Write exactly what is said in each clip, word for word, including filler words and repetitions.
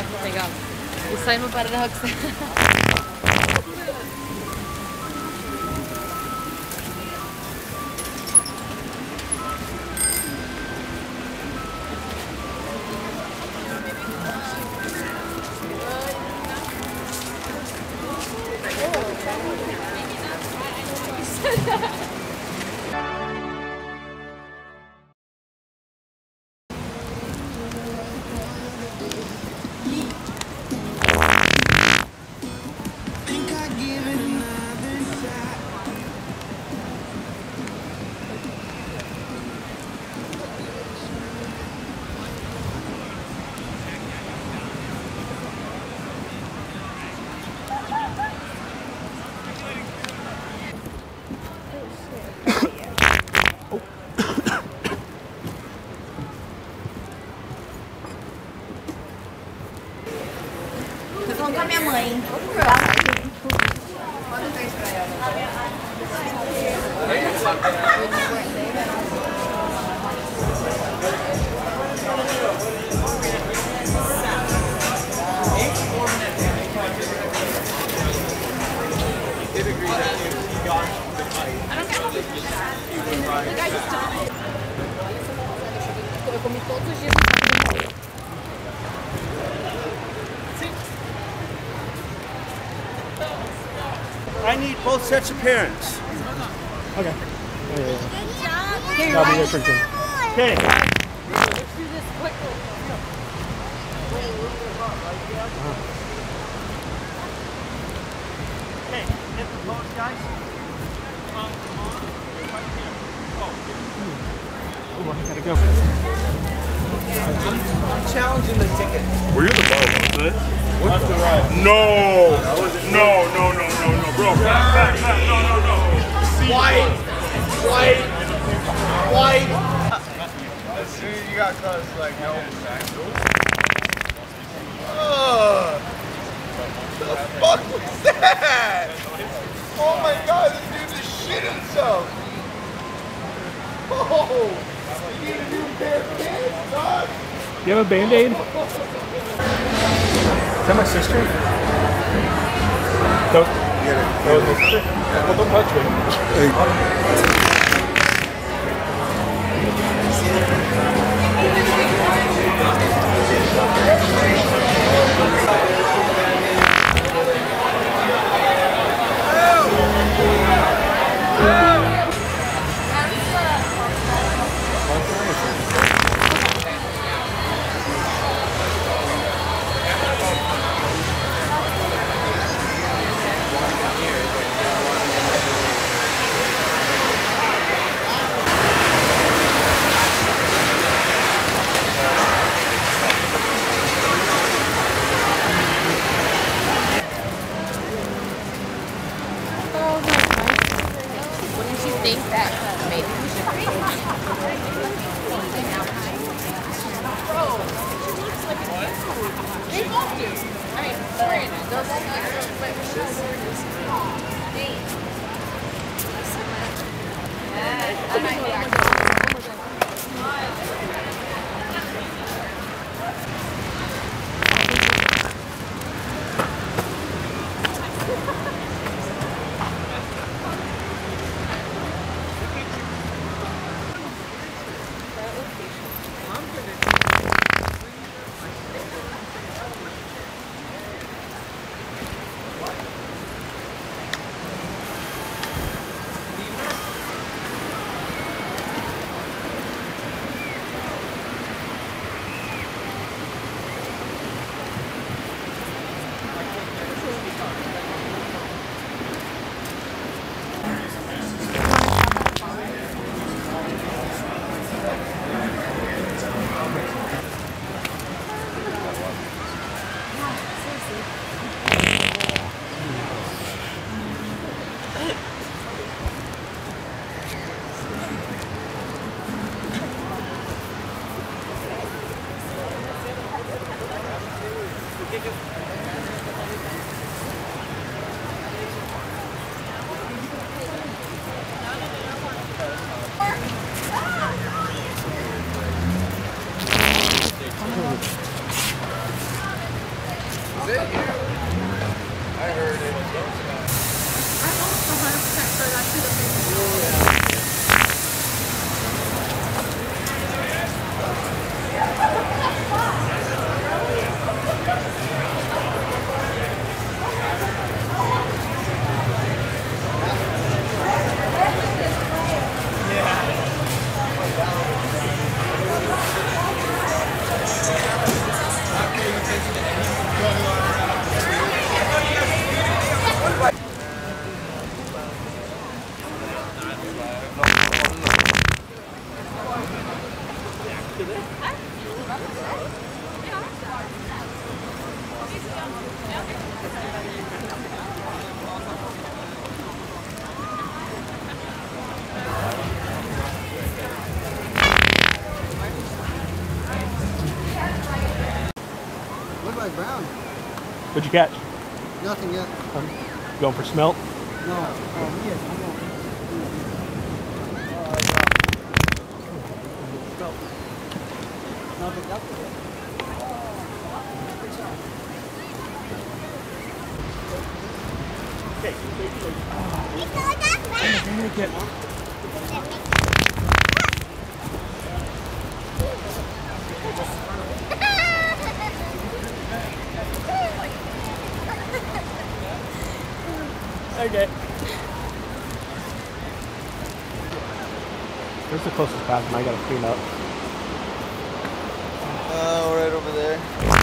Legal. E saímos para a Roxy. Vamos com a minha mãe. Manda um beijo pra ela. Eu comi todos os dias. I need both sets of parents. Okay. Good job. Okay, I'll be there pretty soon. Okay. Let's do this quickly. Okay, hit the post, guys. Come on, come on. Right here. Go. Oh, I gotta go. I'm challenging the ticket. Well, you're the bar, wasn't it? What's the right? No! No, no, no, no, no, bro. Back, back, back. No, no, no. White! White! White! As soon as you got close, like, no. Oh! The fuck was that? Oh my god, this dude just shit himself! Oh! You need a new pair of pants, dog! You have a Band-Aid? Is that my sister? Don't. Get it. That was my sister? Well, don't touch me. Wouldn't you think that maybe we should read it? They both do. I mean, Serena does it you? I heard it. I'm almost one hundred percent sure that's who the thing is. Look like brown. What'd you catch? Nothing yet. Um, going for smelt? No. Oh, yes, I know. Nothing up there. Okay. Where's the closest bathroom? I gotta clean up. Oh, right over there.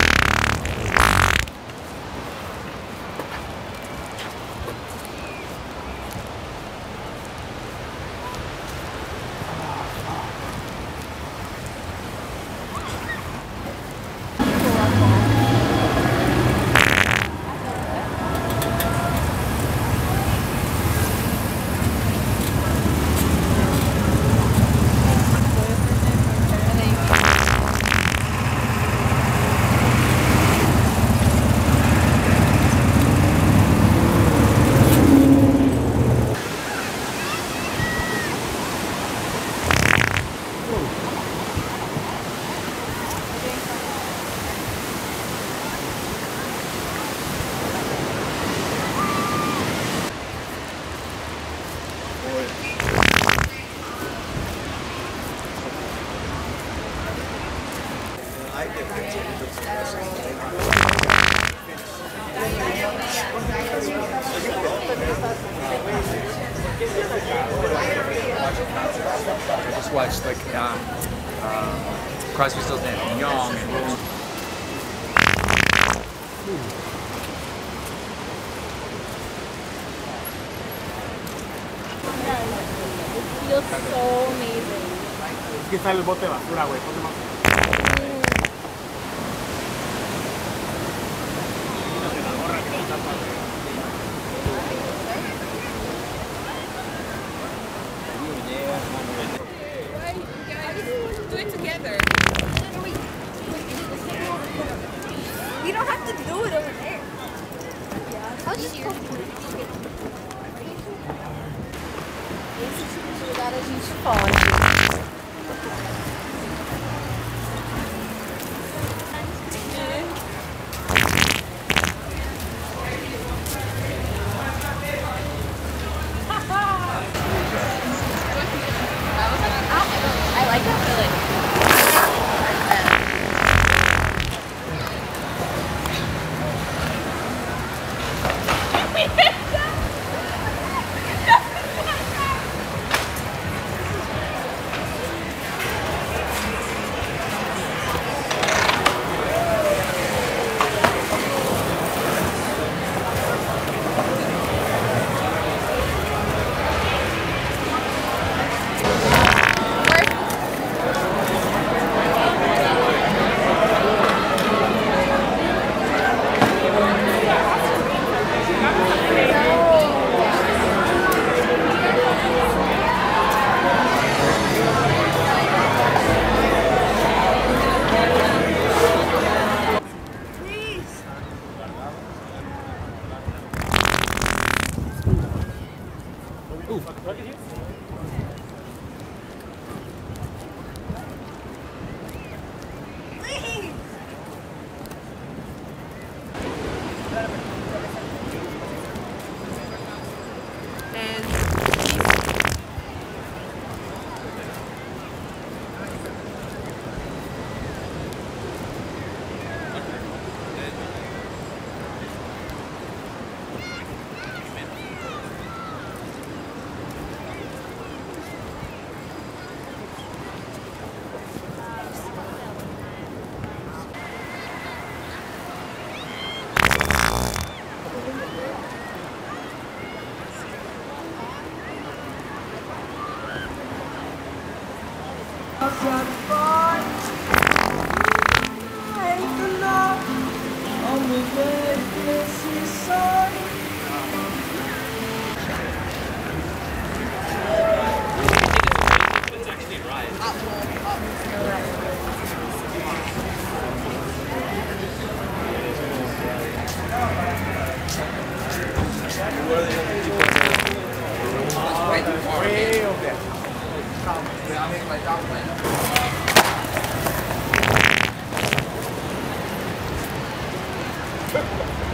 I just watched like um, um, Crosby, Stills, Nash and Young and Rolling. It feels so amazing. Es que sale el bote de basura, güey. Ponte más. Do it together. We don't have to do it over there. I'll just go. Esse lugar a gente pode. I like that feeling. Way over there. I'll make my dog play.